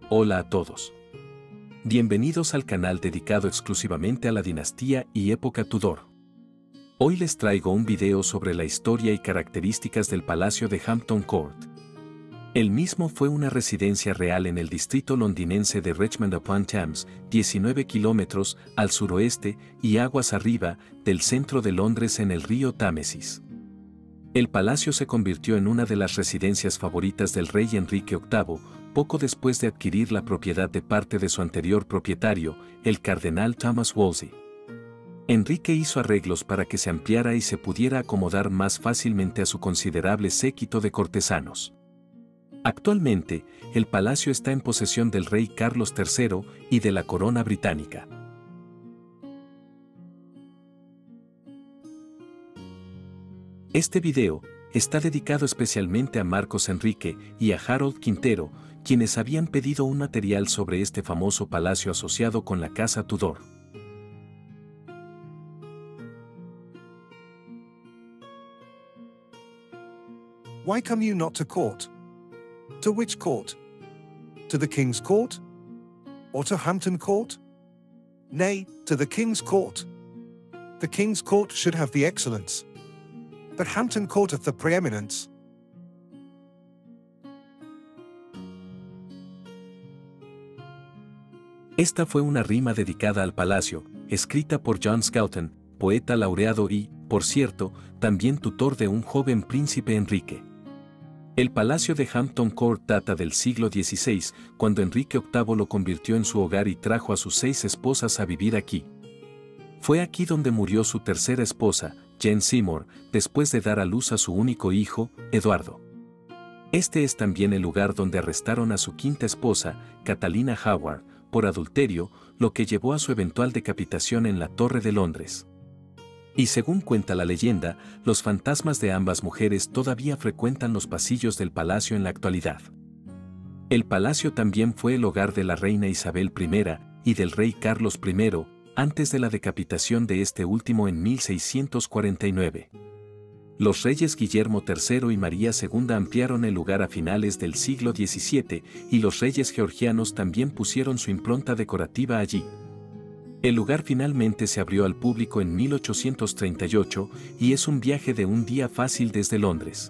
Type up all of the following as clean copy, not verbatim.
Hola a todos. Bienvenidos al canal dedicado exclusivamente a la dinastía y época Tudor. Hoy les traigo un video sobre la historia y características del Palacio de Hampton Court. El mismo fue una residencia real en el distrito londinense de Richmond-upon-Thames, 19 kilómetros al suroeste y aguas arriba del centro de Londres en el río Támesis. El palacio se convirtió en una de las residencias favoritas del rey Enrique VIII, poco después de adquirir la propiedad de parte de su anterior propietario, el cardenal Thomas Wolsey. Enrique hizo arreglos para que se ampliara y se pudiera acomodar más fácilmente a su considerable séquito de cortesanos. Actualmente, el palacio está en posesión del rey Carlos III y de la corona británica. Este video está dedicado especialmente a Marcos Enrique y a Harold Quintero, quienes habían pedido un material sobre este famoso palacio asociado con la casa Tudor. Why come you not to court? To which court? To the King's Court? Or to Hampton Court? Nay, to the King's Court. The King's Court should have the excellence, but Hampton Court hath the preeminence. Esta fue una rima dedicada al palacio, escrita por John Skelton, poeta laureado y, por cierto, también tutor de un joven príncipe Enrique. El palacio de Hampton Court data del siglo XVI, cuando Enrique VIII lo convirtió en su hogar y trajo a sus 6 esposas a vivir aquí. Fue aquí donde murió su tercera esposa, Jane Seymour, después de dar a luz a su único hijo, Eduardo. Este es también el lugar donde arrestaron a su quinta esposa, Catalina Howard, por adulterio, lo que llevó a su eventual decapitación en la Torre de Londres. Y según cuenta la leyenda, los fantasmas de ambas mujeres todavía frecuentan los pasillos del palacio en la actualidad. El palacio también fue el hogar de la reina Isabel I y del rey Carlos I, antes de la decapitación de este último en 1649. Los reyes Guillermo III y María II ampliaron el lugar a finales del siglo XVII y los reyes georgianos también pusieron su impronta decorativa allí. El lugar finalmente se abrió al público en 1838 y es un viaje de un día fácil desde Londres.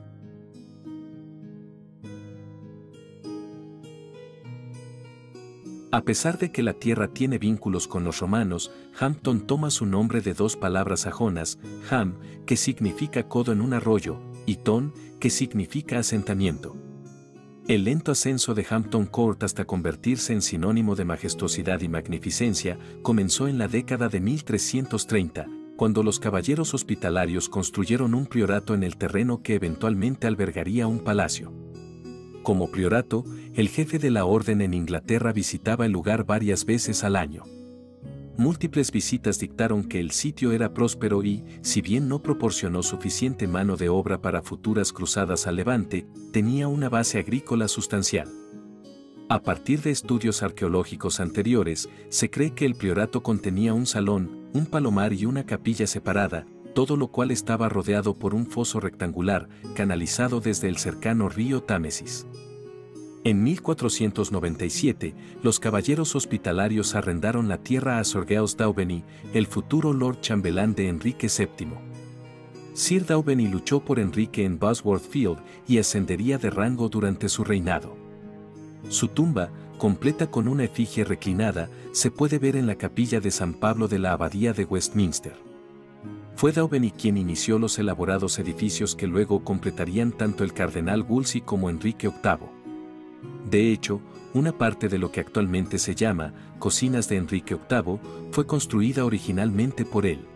A pesar de que la tierra tiene vínculos con los romanos, Hampton toma su nombre de 2 palabras sajonas, ham, que significa codo en un arroyo, y ton, que significa asentamiento. El lento ascenso de Hampton Court hasta convertirse en sinónimo de majestuosidad y magnificencia comenzó en la década de 1330, cuando los caballeros hospitalarios construyeron un priorato en el terreno que eventualmente albergaría un palacio. Como priorato, el jefe de la orden en Inglaterra visitaba el lugar varias veces al año. Múltiples visitas dictaron que el sitio era próspero y, si bien no proporcionó suficiente mano de obra para futuras cruzadas al Levante, tenía una base agrícola sustancial. A partir de estudios arqueológicos anteriores, se cree que el priorato contenía un salón, un palomar y una capilla separada, todo lo cual estaba rodeado por un foso rectangular, canalizado desde el cercano río Támesis. En 1497, los caballeros hospitalarios arrendaron la tierra a Sir Giles Daubeny, el futuro Lord Chambelán de Enrique VII. Sir Daubeny luchó por Enrique en Bosworth Field y ascendería de rango durante su reinado. Su tumba, completa con una efigie reclinada, se puede ver en la capilla de San Pablo de la Abadía de Westminster. Fue Daubeny quien inició los elaborados edificios que luego completarían tanto el cardenal Wolsey como Enrique VIII. De hecho, una parte de lo que actualmente se llama Cocinas de Enrique VIII fue construida originalmente por él.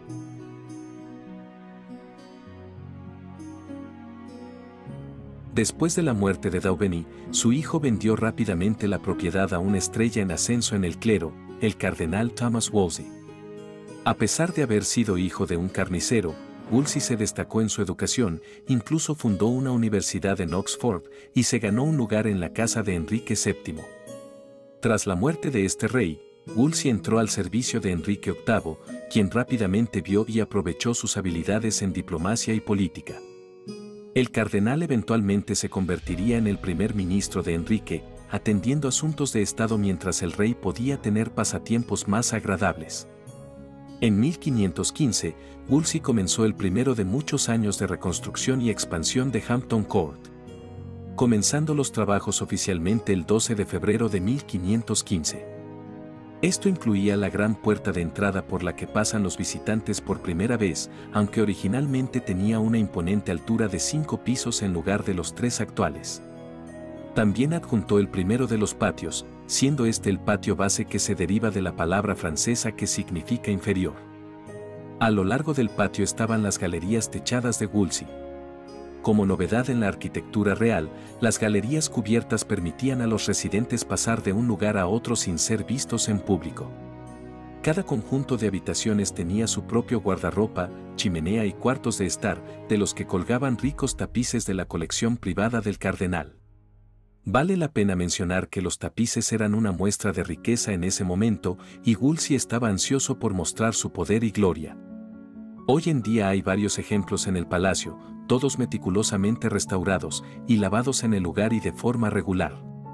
Después de la muerte de Daubeny, su hijo vendió rápidamente la propiedad a una estrella en ascenso en el clero, el cardenal Thomas Wolsey. A pesar de haber sido hijo de un carnicero, Wolsey se destacó en su educación, incluso fundó una universidad en Oxford y se ganó un lugar en la casa de Enrique VII. Tras la muerte de este rey, Wolsey entró al servicio de Enrique VIII, quien rápidamente vio y aprovechó sus habilidades en diplomacia y política. El cardenal eventualmente se convertiría en el primer ministro de Enrique, atendiendo asuntos de Estado mientras el rey podía tener pasatiempos más agradables. En 1515, Wolsey comenzó el primero de muchos años de reconstrucción y expansión de Hampton Court, comenzando los trabajos oficialmente el 12 de febrero de 1515. Esto incluía la gran puerta de entrada por la que pasan los visitantes por primera vez, aunque originalmente tenía una imponente altura de 5 pisos en lugar de los 3 actuales. También adjuntó el primero de los patios, siendo este el patio base que se deriva de la palabra francesa que significa inferior. A lo largo del patio estaban las galerías techadas de Wolsey. Como novedad en la arquitectura real, las galerías cubiertas permitían a los residentes pasar de un lugar a otro sin ser vistos en público. Cada conjunto de habitaciones tenía su propio guardarropa, chimenea y cuartos de estar, de los que colgaban ricos tapices de la colección privada del cardenal. Vale la pena mencionar que los tapices eran una muestra de riqueza en ese momento, y Wolsey estaba ansioso por mostrar su poder y gloria. Hoy en día hay varios ejemplos en el palacio, todos meticulosamente restaurados y lavados en el lugar y de forma regular.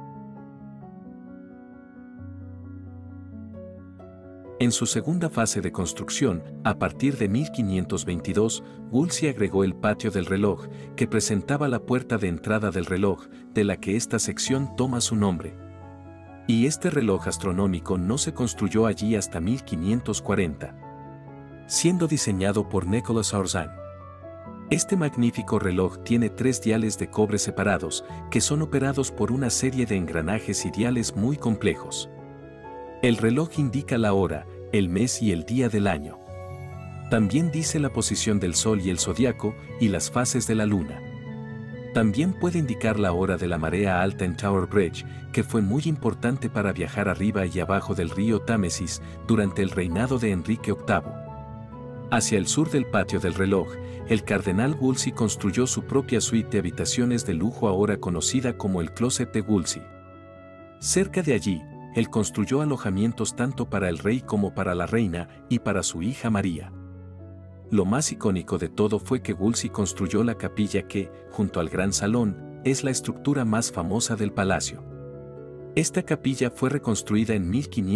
En su segunda fase de construcción, a partir de 1522, Wolsey agregó el patio del reloj, que presentaba la puerta de entrada del reloj, de la que esta sección toma su nombre. Y este reloj astronómico no se construyó allí hasta 1540, siendo diseñado por Nicolas Orzan. Este magnífico reloj tiene 3 diales de cobre separados, que son operados por una serie de engranajes y diales muy complejos. El reloj indica la hora, el mes y el día del año. También dice la posición del Sol y el zodiaco, y las fases de la Luna. También puede indicar la hora de la marea alta en Tower Bridge, que fue muy importante para viajar arriba y abajo del río Támesis durante el reinado de Enrique VIII. Hacia el sur del patio del reloj, el cardenal Wolsey construyó su propia suite de habitaciones de lujo ahora conocida como el Closet de Wolsey. Cerca de allí, él construyó alojamientos tanto para el rey como para la reina y para su hija María. Lo más icónico de todo fue que Wolsey construyó la capilla que, junto al gran salón, es la estructura más famosa del palacio. Esta capilla fue reconstruida en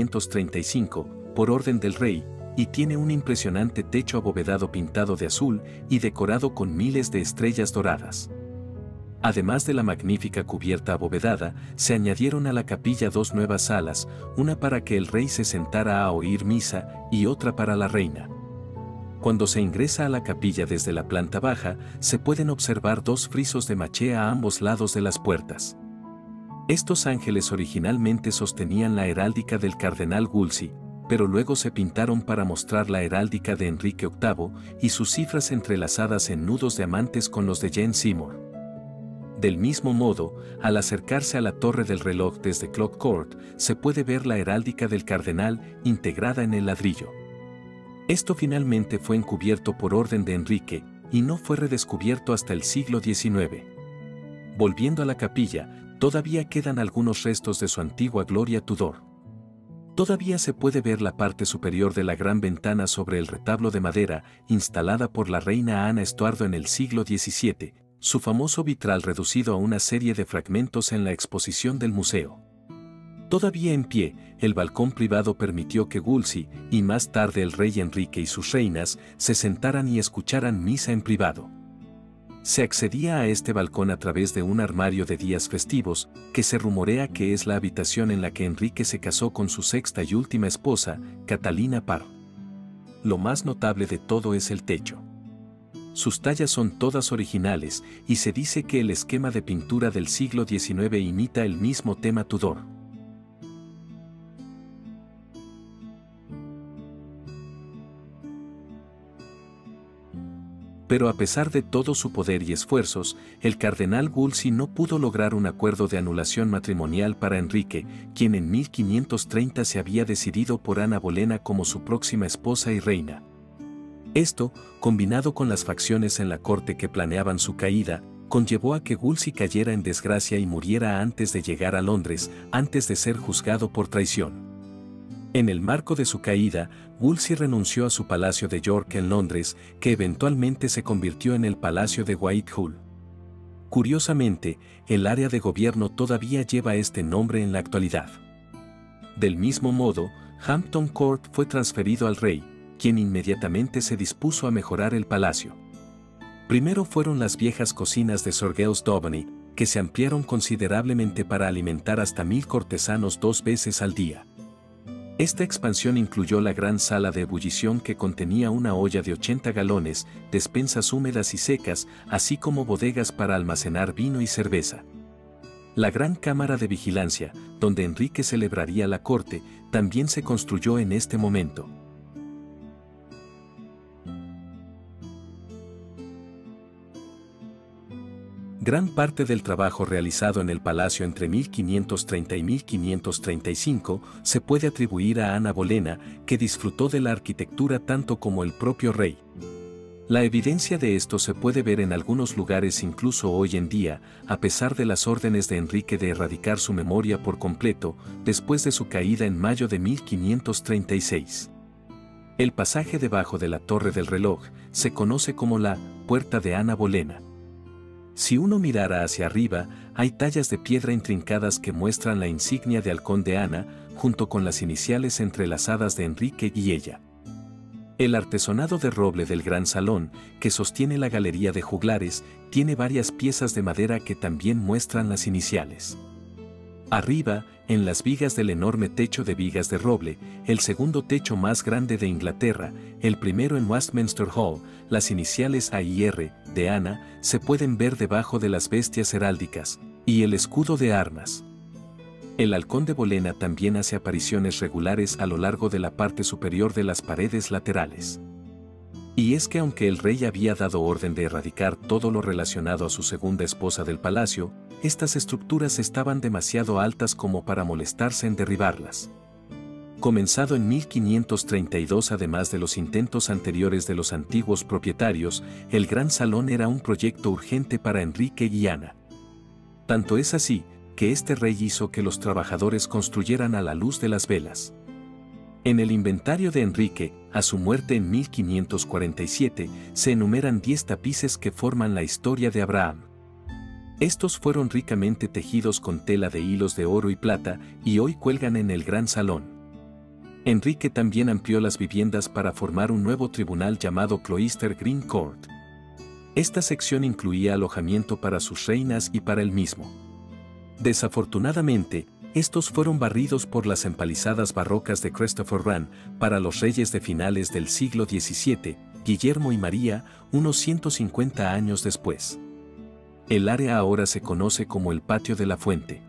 1535, por orden del rey, y tiene un impresionante techo abovedado pintado de azul y decorado con miles de estrellas doradas. Además de la magnífica cubierta abovedada, se añadieron a la capilla 2 nuevas salas, una para que el rey se sentara a oír misa y otra para la reina. Cuando se ingresa a la capilla desde la planta baja, se pueden observar 2 frisos de maché a ambos lados de las puertas. Estos ángeles originalmente sostenían la heráldica del cardenal Wolsey, pero luego se pintaron para mostrar la heráldica de Enrique VIII y sus cifras entrelazadas en nudos de amantes con los de Jane Seymour. Del mismo modo, al acercarse a la torre del reloj desde Clock Court, se puede ver la heráldica del cardenal integrada en el ladrillo. Esto finalmente fue encubierto por orden de Enrique, y no fue redescubierto hasta el siglo XIX. Volviendo a la capilla, todavía quedan algunos restos de su antigua gloria Tudor. Todavía se puede ver la parte superior de la gran ventana sobre el retablo de madera instalada por la reina Ana Estuardo en el siglo XVII, su famoso vitral reducido a una serie de fragmentos en la exposición del museo. Todavía en pie, el balcón privado permitió que Wolsey, y más tarde el rey Enrique y sus reinas, se sentaran y escucharan misa en privado. Se accedía a este balcón a través de un armario de días festivos, que se rumorea que es la habitación en la que Enrique se casó con su sexta y última esposa, Catalina Parr. Lo más notable de todo es el techo. Sus tallas son todas originales, y se dice que el esquema de pintura del siglo XIX imita el mismo tema Tudor. Pero a pesar de todo su poder y esfuerzos, el cardenal Wolsey no pudo lograr un acuerdo de anulación matrimonial para Enrique, quien en 1530 se había decidido por Ana Bolena como su próxima esposa y reina. Esto, combinado con las facciones en la corte que planeaban su caída, conllevó a que Wolsey cayera en desgracia y muriera antes de llegar a Londres, antes de ser juzgado por traición. En el marco de su caída, Wolsey renunció a su palacio de York en Londres, que eventualmente se convirtió en el Palacio de Whitehall. Curiosamente, el área de gobierno todavía lleva este nombre en la actualidad. Del mismo modo, Hampton Court fue transferido al rey, quien inmediatamente se dispuso a mejorar el palacio. Primero fueron las viejas cocinas de Sir Giles Daubeny, que se ampliaron considerablemente para alimentar hasta 1000 cortesanos 2 veces al día. Esta expansión incluyó la gran sala de ebullición que contenía una olla de 80 galones, despensas húmedas y secas, así como bodegas para almacenar vino y cerveza. La gran cámara de vigilancia, donde Enrique celebraría la corte, también se construyó en este momento. Gran parte del trabajo realizado en el palacio entre 1530 y 1535 se puede atribuir a Ana Bolena, que disfrutó de la arquitectura tanto como el propio rey. La evidencia de esto se puede ver en algunos lugares incluso hoy en día, a pesar de las órdenes de Enrique de erradicar su memoria por completo, después de su caída en mayo de 1536. El pasaje debajo de la Torre del Reloj se conoce como la Puerta de Ana Bolena. Si uno mirara hacia arriba, hay tallas de piedra intrincadas que muestran la insignia de halcón de Ana, junto con las iniciales entrelazadas de Enrique y ella. El artesonado de roble del gran salón, que sostiene la galería de juglares, tiene varias piezas de madera que también muestran las iniciales. Arriba, en las vigas del enorme techo de vigas de roble, el segundo techo más grande de Inglaterra, el primero en Westminster Hall, las iniciales A y R de Ana se pueden ver debajo de las bestias heráldicas, y el escudo de armas. El halcón de Bolena también hace apariciones regulares a lo largo de la parte superior de las paredes laterales. Y es que aunque el rey había dado orden de erradicar todo lo relacionado a su segunda esposa del palacio, estas estructuras estaban demasiado altas como para molestarse en derribarlas. Comenzado en 1532, además de los intentos anteriores de los antiguos propietarios, el Gran Salón era un proyecto urgente para Enrique y Ana. Tanto es así, que este rey hizo que los trabajadores construyeran a la luz de las velas. En el inventario de Enrique, a su muerte en 1547, se enumeran 10 tapices que forman la historia de Abraham. Estos fueron ricamente tejidos con tela de hilos de oro y plata y hoy cuelgan en el Gran Salón. Enrique también amplió las viviendas para formar un nuevo tribunal llamado Cloister Green Court. Esta sección incluía alojamiento para sus reinas y para él mismo. Desafortunadamente, estos fueron barridos por las empalizadas barrocas de Christopher Wren para los reyes de finales del siglo XVII, Guillermo y María, unos 150 años después. El área ahora se conoce como el Patio de la Fuente.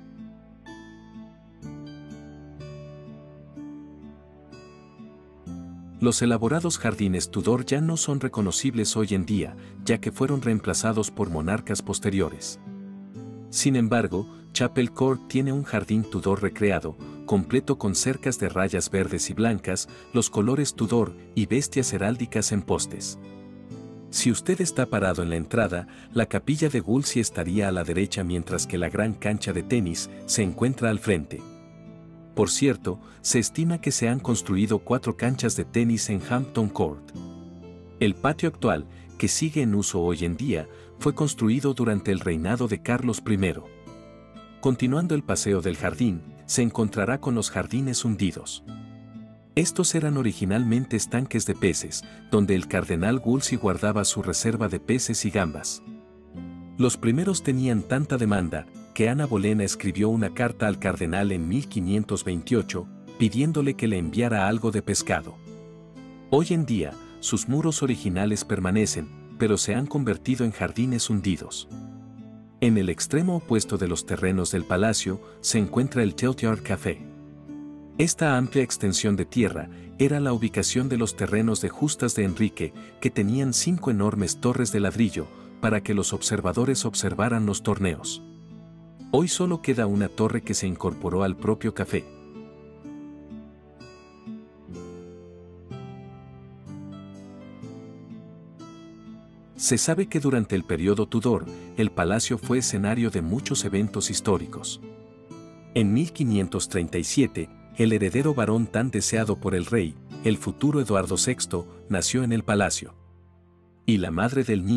Los elaborados jardines Tudor ya no son reconocibles hoy en día, ya que fueron reemplazados por monarcas posteriores. Sin embargo, Chapel Court tiene un jardín Tudor recreado, completo con cercas de rayas verdes y blancas, los colores Tudor y bestias heráldicas en postes. Si usted está parado en la entrada, la capilla de Wolsey estaría a la derecha mientras que la gran cancha de tenis se encuentra al frente. Por cierto, se estima que se han construido 4 canchas de tenis en Hampton Court. El patio actual, que sigue en uso hoy en día, fue construido durante el reinado de Carlos I. Continuando el paseo del jardín, se encontrará con los jardines hundidos. Estos eran originalmente estanques de peces, donde el cardenal Wolsey guardaba su reserva de peces y gambas. Los primeros tenían tanta demanda, que Ana Bolena escribió una carta al cardenal en 1528, pidiéndole que le enviara algo de pescado. Hoy en día, sus muros originales permanecen, pero se han convertido en jardines hundidos. En el extremo opuesto de los terrenos del palacio, se encuentra el Tiltyard Café. Esta amplia extensión de tierra era la ubicación de los terrenos de justas de Enrique, que tenían 5 enormes torres de ladrillo, para que los observadores observaran los torneos. Hoy solo queda una torre que se incorporó al propio café. Se sabe que durante el periodo Tudor, el palacio fue escenario de muchos eventos históricos. En 1537, el heredero varón tan deseado por el rey, el futuro Eduardo VI, nació en el palacio. Y la madre del niño,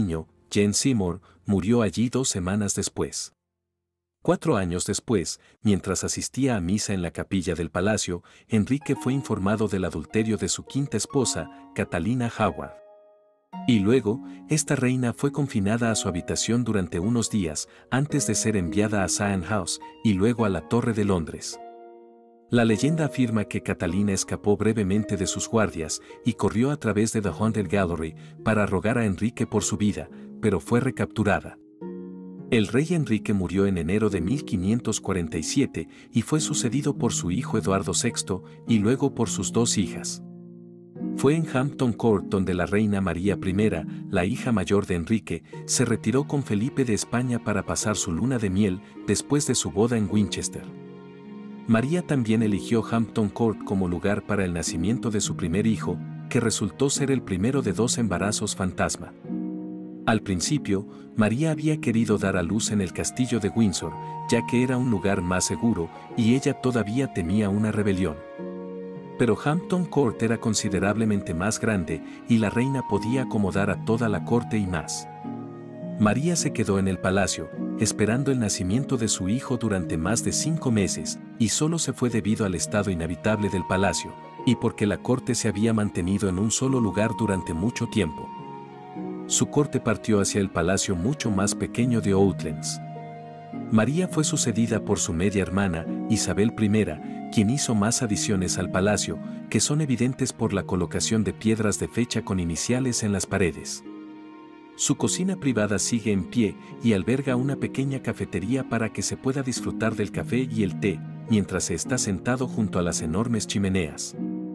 Jane Seymour, murió allí 2 semanas después. 4 años después, mientras asistía a misa en la capilla del palacio, Enrique fue informado del adulterio de su quinta esposa, Catalina Howard. Y luego, esta reina fue confinada a su habitación durante unos días, antes de ser enviada a Sand House, y luego a la Torre de Londres. La leyenda afirma que Catalina escapó brevemente de sus guardias y corrió a través de The Haunted Gallery para rogar a Enrique por su vida, pero fue recapturada. El rey Enrique murió en enero de 1547 y fue sucedido por su hijo Eduardo VI y luego por sus 2 hijas. Fue en Hampton Court donde la reina María I, la hija mayor de Enrique, se retiró con Felipe de España para pasar su luna de miel después de su boda en Winchester. María también eligió Hampton Court como lugar para el nacimiento de su primer hijo, que resultó ser el primero de 2 embarazos fantasma. Al principio, María había querido dar a luz en el castillo de Windsor, ya que era un lugar más seguro y ella todavía temía una rebelión. Pero Hampton Court era considerablemente más grande y la reina podía acomodar a toda la corte y más. María se quedó en el palacio, esperando el nacimiento de su hijo durante más de 5 meses, y solo se fue debido al estado inhabitable del palacio, y porque la corte se había mantenido en un solo lugar durante mucho tiempo. Su corte partió hacia el palacio mucho más pequeño de Oatlands. María fue sucedida por su media hermana, Isabel I, quien hizo más adiciones al palacio, que son evidentes por la colocación de piedras de fecha con iniciales en las paredes. Su cocina privada sigue en pie y alberga una pequeña cafetería para que se pueda disfrutar del café y el té, mientras se está sentado junto a las enormes chimeneas.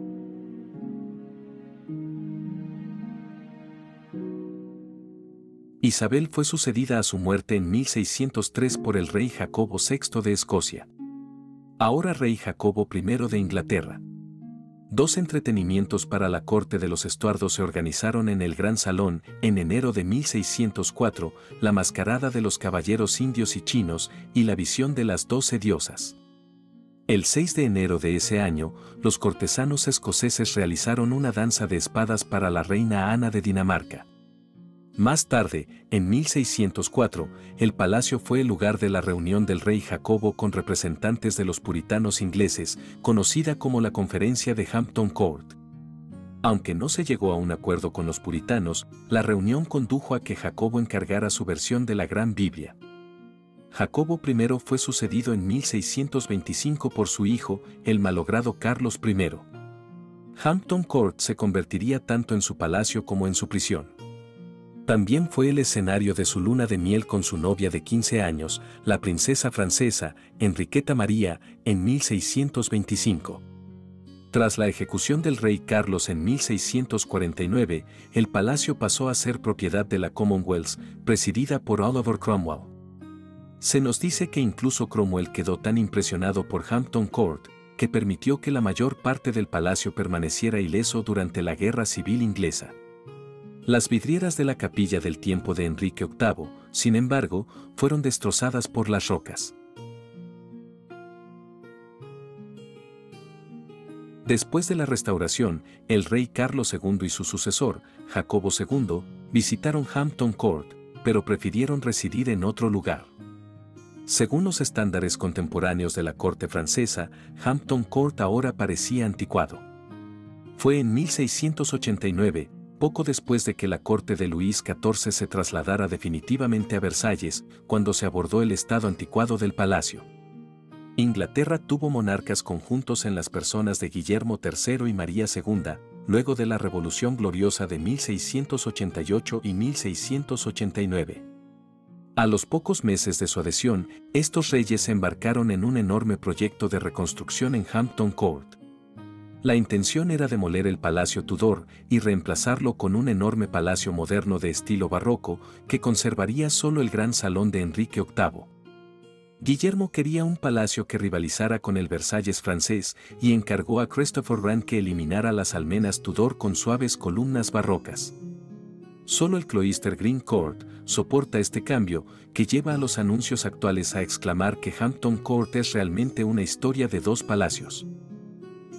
Isabel fue sucedida a su muerte en 1603 por el rey Jacobo VI de Escocia. Ahora rey Jacobo I de Inglaterra. 2 entretenimientos para la corte de los Estuardos se organizaron en el Gran Salón en enero de 1604, la mascarada de los caballeros indios y chinos y la visión de las 12 diosas. El 6 de enero de ese año, los cortesanos escoceses realizaron una danza de espadas para la reina Ana de Dinamarca. Más tarde, en 1604, el palacio fue el lugar de la reunión del rey Jacobo con representantes de los puritanos ingleses, conocida como la Conferencia de Hampton Court. Aunque no se llegó a un acuerdo con los puritanos, la reunión condujo a que Jacobo encargara su versión de la Gran Biblia. Jacobo I fue sucedido en 1625 por su hijo, el malogrado Carlos I. Hampton Court se convertiría tanto en su palacio como en su prisión. También fue el escenario de su luna de miel con su novia de 15 años, la princesa francesa, Enriqueta María, en 1625. Tras la ejecución del rey Carlos en 1649, el palacio pasó a ser propiedad de la Commonwealth, presidida por Oliver Cromwell. Se nos dice que incluso Cromwell quedó tan impresionado por Hampton Court, que permitió que la mayor parte del palacio permaneciera ileso durante la Guerra Civil Inglesa. Las vidrieras de la capilla del tiempo de Enrique VIII, sin embargo, fueron destrozadas por las rocas. Después de la restauración, el rey Carlos II y su sucesor, Jacobo II, visitaron Hampton Court, pero prefirieron residir en otro lugar. Según los estándares contemporáneos de la corte francesa, Hampton Court ahora parecía anticuado. Fue en 1689, poco después de que la corte de Luis XIV se trasladara definitivamente a Versalles, cuando se abordó el estado anticuado del palacio. Inglaterra tuvo monarcas conjuntos en las personas de Guillermo III y María II, luego de la Revolución Gloriosa de 1688 y 1689. A los pocos meses de su adhesión, estos reyes se embarcaron en un enorme proyecto de reconstrucción en Hampton Court. La intención era demoler el Palacio Tudor y reemplazarlo con un enorme palacio moderno de estilo barroco que conservaría solo el gran salón de Enrique VIII. Guillermo quería un palacio que rivalizara con el Versalles francés y encargó a Christopher Wren que eliminara las almenas Tudor con suaves columnas barrocas. Solo el Cloister Green Court soporta este cambio, que lleva a los anuncios actuales a exclamar que Hampton Court es realmente una historia de 2 palacios.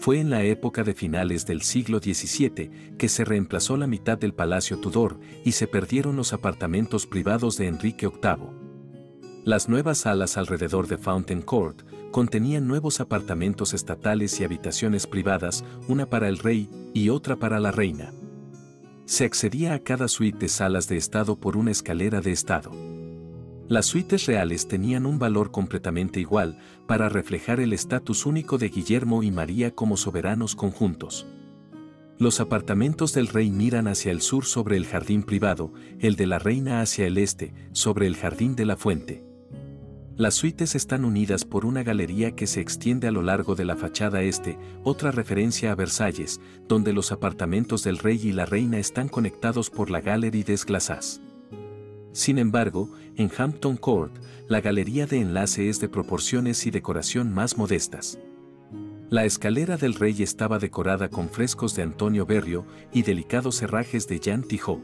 Fue en la época de finales del siglo XVII que se reemplazó la mitad del Palacio Tudor y se perdieron los apartamentos privados de Enrique VIII. Las nuevas salas alrededor de Fountain Court contenían nuevos apartamentos estatales y habitaciones privadas, una para el rey y otra para la reina. Se accedía a cada suite de salas de estado por una escalera de estado. Las suites reales tenían un valor completamente igual para reflejar el estatus único de Guillermo y María como soberanos conjuntos. Los apartamentos del rey miran hacia el sur sobre el jardín privado, el de la reina hacia el este, sobre el jardín de la fuente. Las suites están unidas por una galería que se extiende a lo largo de la fachada este, otra referencia a Versalles, donde los apartamentos del rey y la reina están conectados por la Galerie des Glaces. Sin embargo, en Hampton Court, la galería de enlace es de proporciones y decoración más modestas. La escalera del rey estaba decorada con frescos de Antonio Berrio y delicados herrajes de Jean Tijot.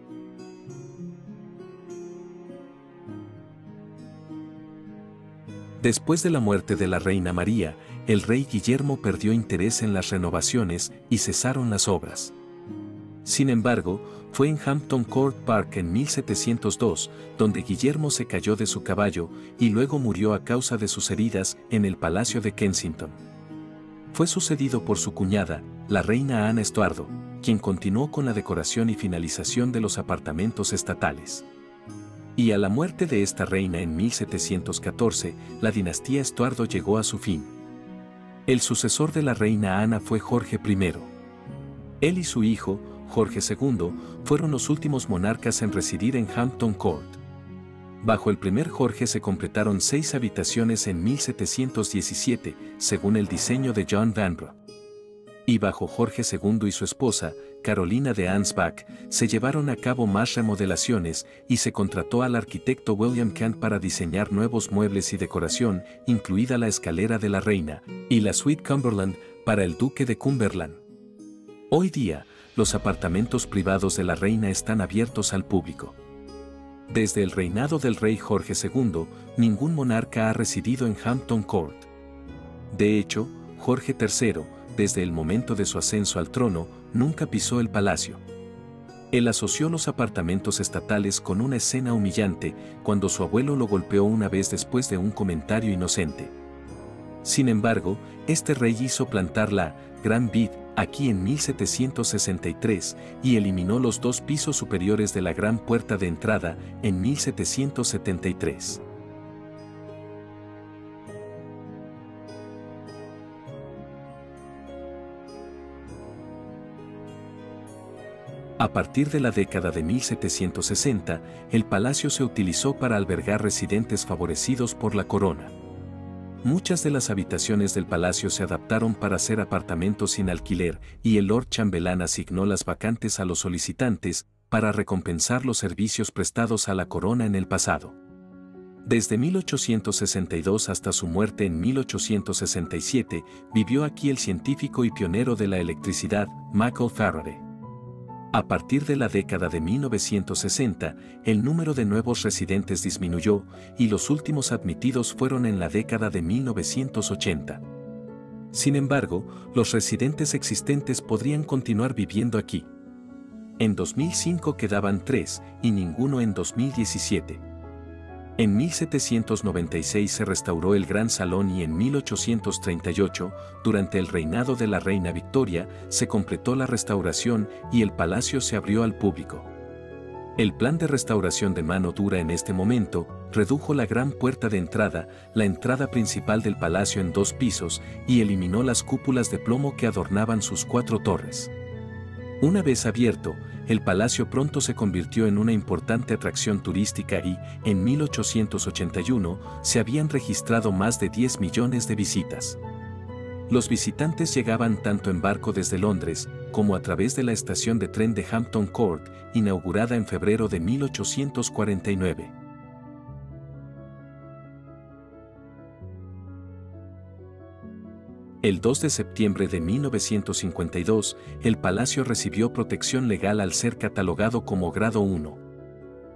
Después de la muerte de la reina María, el rey Guillermo perdió interés en las renovaciones y cesaron las obras. Sin embargo, fue en Hampton Court Park en 1702 donde Guillermo se cayó de su caballo y luego murió a causa de sus heridas en el Palacio de Kensington. Fue sucedido por su cuñada, la reina Ana Estuardo, quien continuó con la decoración y finalización de los apartamentos estatales. Y a la muerte de esta reina en 1714, la dinastía Estuardo llegó a su fin. El sucesor de la reina Ana fue Jorge I. Él y su hijo, Jorge II, fueron los últimos monarcas en residir en Hampton Court. Bajo el primer Jorge se completaron 6 habitaciones en 1717, según el diseño de John Vanbrugh. Y bajo Jorge II y su esposa, Carolina de Ansbach, se llevaron a cabo más remodelaciones y se contrató al arquitecto William Kent para diseñar nuevos muebles y decoración, incluida la escalera de la reina, y la suite Cumberland para el duque de Cumberland. Hoy día, los apartamentos privados de la reina están abiertos al público. Desde el reinado del rey Jorge II, ningún monarca ha residido en Hampton Court. De hecho, Jorge III, desde el momento de su ascenso al trono, nunca pisó el palacio. Él asoció los apartamentos estatales con una escena humillante cuando su abuelo lo golpeó una vez después de un comentario inocente. Sin embargo, este rey hizo plantar la Gran Vid aquí en 1763 y eliminó los 2 pisos superiores de la gran puerta de entrada en 1773. A partir de la década de 1760, el palacio se utilizó para albergar residentes favorecidos por la corona. Muchas de las habitaciones del palacio se adaptaron para ser apartamentos sin alquiler y el Lord Chambelán asignó las vacantes a los solicitantes para recompensar los servicios prestados a la corona en el pasado. Desde 1862 hasta su muerte en 1867, vivió aquí el científico y pionero de la electricidad, Michael Faraday. A partir de la década de 1960, el número de nuevos residentes disminuyó y los últimos admitidos fueron en la década de 1980. Sin embargo, los residentes existentes podrían continuar viviendo aquí. En 2005 quedaban 3 y ninguno en 2017. En 1796 se restauró el Gran Salón y en 1838, durante el reinado de la reina Victoria, se completó la restauración y el palacio se abrió al público. El plan de restauración de mano dura en este momento redujo la gran puerta de entrada, la entrada principal del palacio en 2 pisos y eliminó las cúpulas de plomo que adornaban sus 4 torres. Una vez abierto, el palacio pronto se convirtió en una importante atracción turística y, en 1881, se habían registrado más de 10 millones de visitas. Los visitantes llegaban tanto en barco desde Londres, como a través de la estación de tren de Hampton Court, inaugurada en febrero de 1849. El 2 de septiembre de 1952, el palacio recibió protección legal al ser catalogado como Grado 1.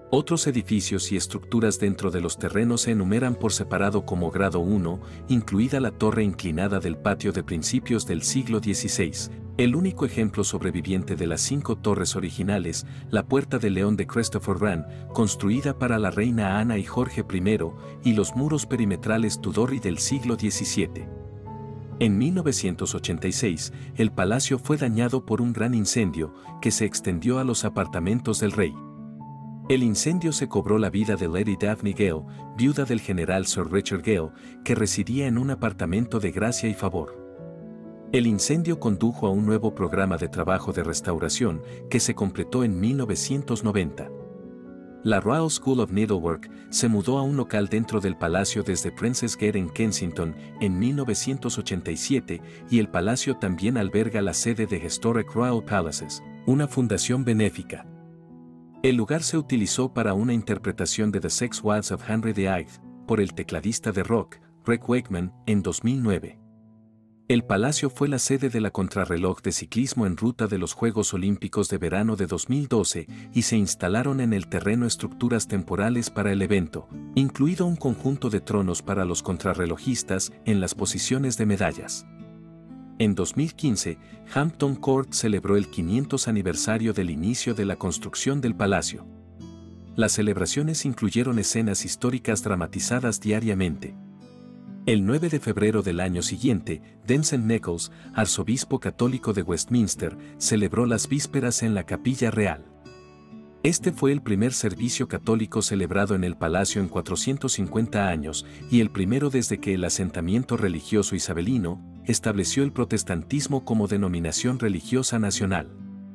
Otros edificios y estructuras dentro de los terrenos se enumeran por separado como grado 1, incluida la torre inclinada del patio de principios del siglo XVI, el único ejemplo sobreviviente de las 5 torres originales, la Puerta de León de Christopher Wren, construida para la reina Ana y Jorge I, y los muros perimetrales Tudor y del siglo XVII. En 1986, el palacio fue dañado por un gran incendio que se extendió a los apartamentos del rey. El incendio se cobró la vida de Lady Daphne Gale, viuda del general Sir Richard Gale, que residía en un apartamento de gracia y favor. El incendio condujo a un nuevo programa de trabajo de restauración que se completó en 1990. La Royal School of Needlework se mudó a un local dentro del palacio desde Princess Gate en Kensington en 1987 y el palacio también alberga la sede de Historic Royal Palaces, una fundación benéfica. El lugar se utilizó para una interpretación de The Six Wives of Henry VIII por el tecladista de rock, Rick Wakeman, en 2009. El palacio fue la sede de la contrarreloj de ciclismo en ruta de los Juegos Olímpicos de Verano de 2012 y se instalaron en el terreno estructuras temporales para el evento, incluido un conjunto de tronos para los contrarrelojistas en las posiciones de medallas. En 2015, Hampton Court celebró el 500 aniversario del inicio de la construcción del palacio. Las celebraciones incluyeron escenas históricas dramatizadas diariamente. El 9 de febrero del año siguiente, Denson Nichols, arzobispo católico de Westminster, celebró las vísperas en la Capilla Real. Este fue el primer servicio católico celebrado en el palacio en 450 años y el primero desde que el asentamiento religioso isabelino estableció el protestantismo como denominación religiosa nacional.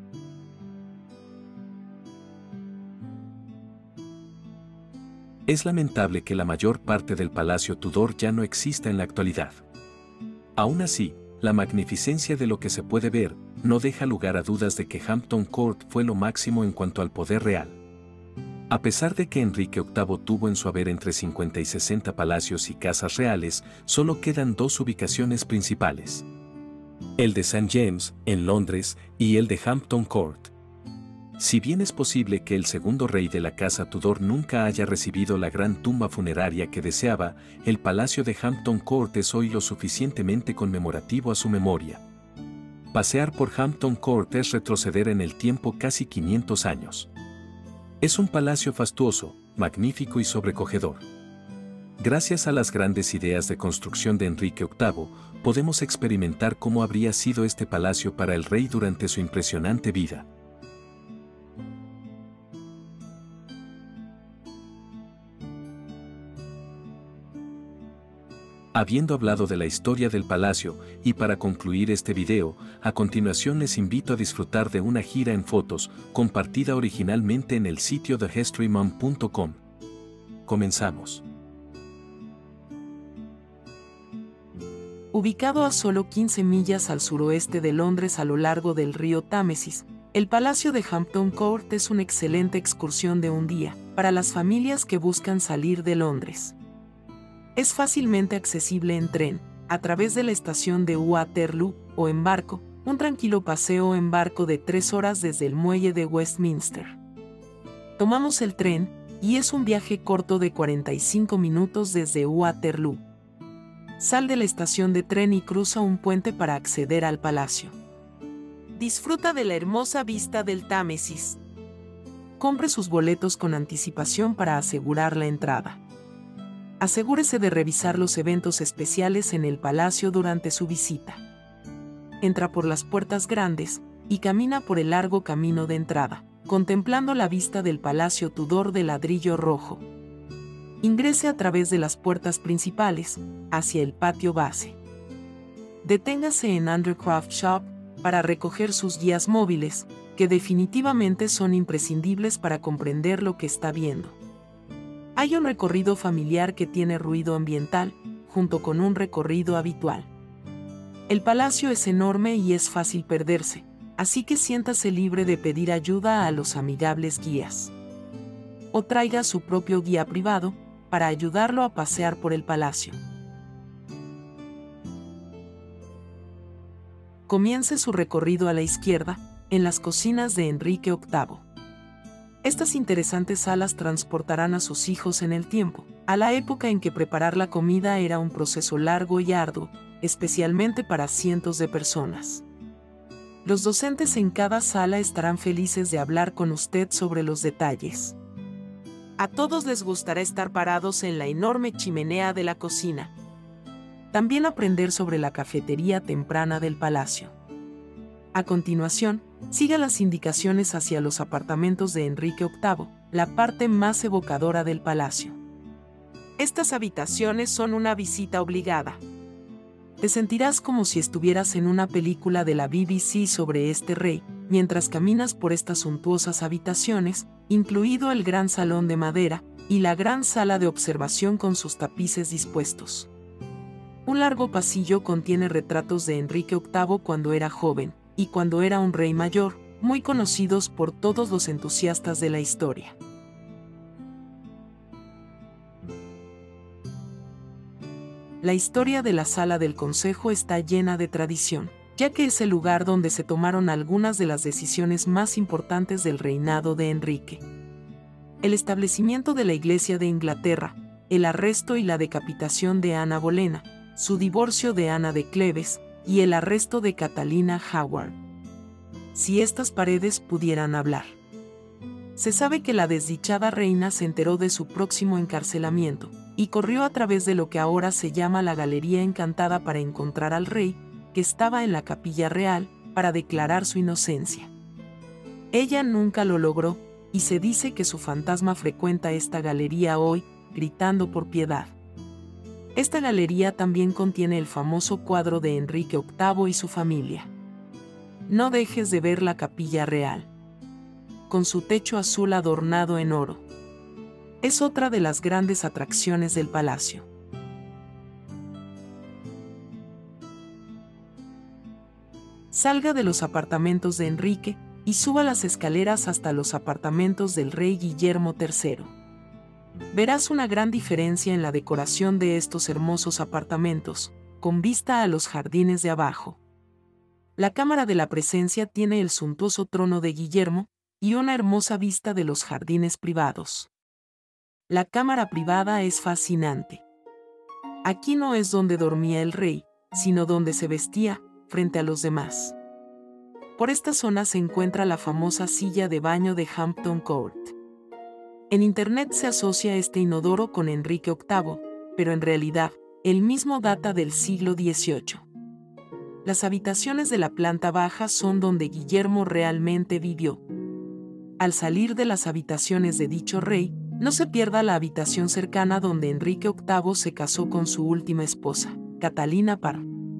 Es lamentable que la mayor parte del Palacio Tudor ya no exista en la actualidad. Aún así, la magnificencia de lo que se puede ver no deja lugar a dudas de que Hampton Court fue lo máximo en cuanto al poder real. A pesar de que Enrique VIII tuvo en su haber entre 50 y 60 palacios y casas reales, solo quedan 2 ubicaciones principales: el de St. James, en Londres, y el de Hampton Court. Si bien es posible que el segundo rey de la casa Tudor nunca haya recibido la gran tumba funeraria que deseaba, el palacio de Hampton Court es hoy lo suficientemente conmemorativo a su memoria. Pasear por Hampton Court es retroceder en el tiempo casi 500 años. Es un palacio fastuoso, magnífico y sobrecogedor. Gracias a las grandes ideas de construcción de Enrique VIII, podemos experimentar cómo habría sido este palacio para el rey durante su impresionante vida. Habiendo hablado de la historia del palacio, y para concluir este video, a continuación les invito a disfrutar de una gira en fotos, compartida originalmente en el sitio thehistorymom.com. Comenzamos. Ubicado a solo 15 millas al suroeste de Londres a lo largo del río Támesis, el Palacio de Hampton Court es una excelente excursión de un día para las familias que buscan salir de Londres. Es fácilmente accesible en tren, a través de la estación de Waterloo, o en barco, un tranquilo paseo en barco de 3 horas desde el muelle de Westminster. Tomamos el tren, y es un viaje corto de 45 minutos desde Waterloo. Sal de la estación de tren y cruza un puente para acceder al palacio. Disfruta de la hermosa vista del Támesis. Compre sus boletos con anticipación para asegurar la entrada. Asegúrese de revisar los eventos especiales en el palacio durante su visita. Entra por las puertas grandes y camina por el largo camino de entrada, contemplando la vista del Palacio Tudor de ladrillo rojo. Ingrese a través de las puertas principales, hacia el patio base. Deténgase en Undercroft Shop para recoger sus guías móviles, que definitivamente son imprescindibles para comprender lo que está viendo. Hay un recorrido familiar que tiene ruido ambiental, junto con un recorrido habitual. El palacio es enorme y es fácil perderse, así que siéntase libre de pedir ayuda a los amigables guías. O traiga su propio guía privado, para ayudarlo a pasear por el palacio. Comience su recorrido a la izquierda, en las cocinas de Enrique VIII. Estas interesantes salas transportarán a sus hijos en el tiempo, a la época en que preparar la comida era un proceso largo y arduo, especialmente para cientos de personas. Los docentes en cada sala estarán felices de hablar con usted sobre los detalles. A todos les gustará estar parados en la enorme chimenea de la cocina. También aprender sobre la cafetería temprana del palacio. A continuación, siga las indicaciones hacia los apartamentos de Enrique VIII, la parte más evocadora del palacio. Estas habitaciones son una visita obligada. Te sentirás como si estuvieras en una película de la BBC sobre este rey, mientras caminas por estas suntuosas habitaciones, incluido el gran salón de madera y la gran sala de observación con sus tapices dispuestos. Un largo pasillo contiene retratos de Enrique VIII cuando era joven y cuando era un rey mayor, muy conocidos por todos los entusiastas de la historia. La historia de la sala del consejo está llena de tradición, ya que es el lugar donde se tomaron algunas de las decisiones más importantes del reinado de Enrique. El establecimiento de la Iglesia de Inglaterra, el arresto y la decapitación de Ana Bolena, su divorcio de Ana de Cleves y el arresto de Catalina Howard. Si estas paredes pudieran hablar. Se sabe que la desdichada reina se enteró de su próximo encarcelamiento y corrió a través de lo que ahora se llama la Galería Encantada para encontrar al rey, que estaba en la Capilla Real, para declarar su inocencia. Ella nunca lo logró, y se dice que su fantasma frecuenta esta galería hoy, gritando por piedad. Esta galería también contiene el famoso cuadro de Enrique VIII y su familia. No dejes de ver la Capilla Real, con su techo azul adornado en oro. Es otra de las grandes atracciones del palacio. Salga de los apartamentos de Enrique y suba las escaleras hasta los apartamentos del rey Guillermo III. Verás una gran diferencia en la decoración de estos hermosos apartamentos, con vista a los jardines de abajo. La cámara de la presencia tiene el suntuoso trono de Guillermo y una hermosa vista de los jardines privados. La cámara privada es fascinante. Aquí no es donde dormía el rey, sino donde se vestía, frente a los demás. Por esta zona se encuentra la famosa silla de baño de Hampton Court. En Internet se asocia este inodoro con Enrique VIII, pero en realidad, el mismo data del siglo XVIII. Las habitaciones de la planta baja son donde Guillermo realmente vivió. Al salir de las habitaciones de dicho rey, no se pierda la habitación cercana donde Enrique VIII se casó con su última esposa, Catalina Parr.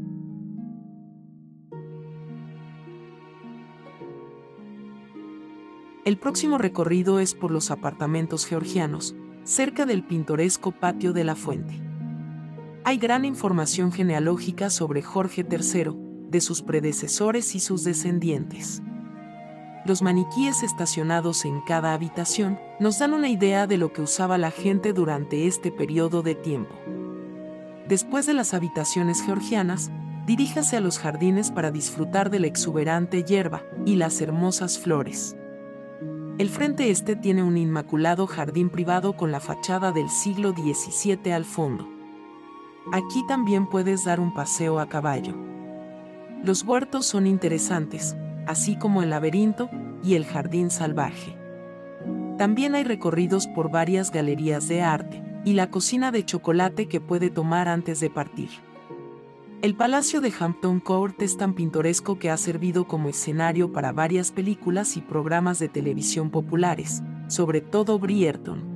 El próximo recorrido es por los apartamentos georgianos, cerca del pintoresco patio de la fuente. Hay gran información genealógica sobre Jorge III, de sus predecesores y sus descendientes. Los maniquíes estacionados en cada habitación nos dan una idea de lo que usaba la gente durante este periodo de tiempo. Después de las habitaciones georgianas, diríjase a los jardines para disfrutar de la exuberante hierba y las hermosas flores. El frente este tiene un inmaculado jardín privado con la fachada del siglo XVII al fondo. Aquí también puedes dar un paseo a caballo. Los huertos son interesantes, así como el laberinto y el jardín salvaje. También hay recorridos por varias galerías de arte y la cocina de chocolate que puede tomar antes de partir. El Palacio de Hampton Court es tan pintoresco que ha servido como escenario para varias películas y programas de televisión populares, sobre todo Bridgerton.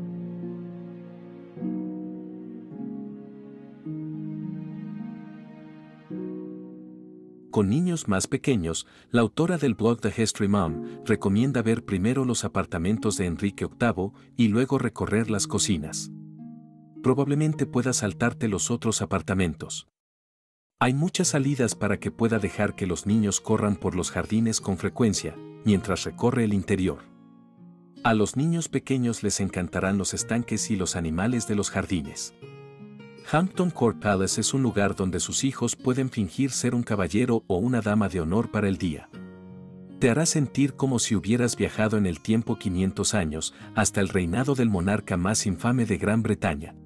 Con niños más pequeños, la autora del blog The History Mom recomienda ver primero los apartamentos de Enrique VIII y luego recorrer las cocinas. Probablemente puedas saltarte los otros apartamentos. Hay muchas salidas para que pueda dejar que los niños corran por los jardines con frecuencia, mientras recorre el interior. A los niños pequeños les encantarán los estanques y los animales de los jardines. Hampton Court Palace es un lugar donde sus hijos pueden fingir ser un caballero o una dama de honor para el día. Te hará sentir como si hubieras viajado en el tiempo 500 años, hasta el reinado del monarca más infame de Gran Bretaña.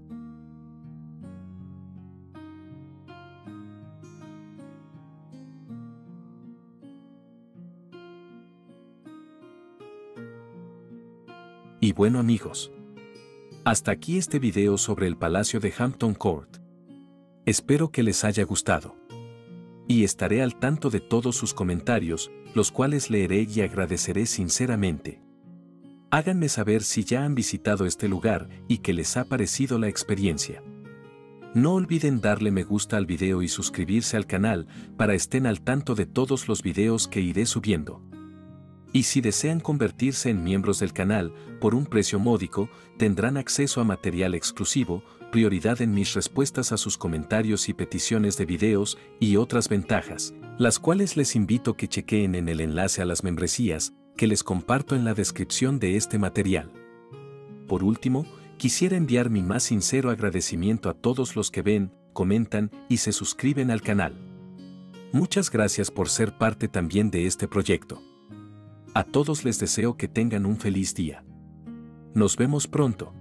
Y bueno amigos, hasta aquí este video sobre el Palacio de Hampton Court. Espero que les haya gustado. Y estaré al tanto de todos sus comentarios, los cuales leeré y agradeceré sinceramente. Háganme saber si ya han visitado este lugar y qué les ha parecido la experiencia. No olviden darle me gusta al video y suscribirse al canal para estén al tanto de todos los videos que iré subiendo. Y si desean convertirse en miembros del canal, por un precio módico, tendrán acceso a material exclusivo, prioridad en mis respuestas a sus comentarios y peticiones de videos y otras ventajas, las cuales les invito que chequeen en el enlace a las membresías, que les comparto en la descripción de este material. Por último, quisiera enviar mi más sincero agradecimiento a todos los que ven, comentan y se suscriben al canal. Muchas gracias por ser parte también de este proyecto. A todos les deseo que tengan un feliz día. Nos vemos pronto.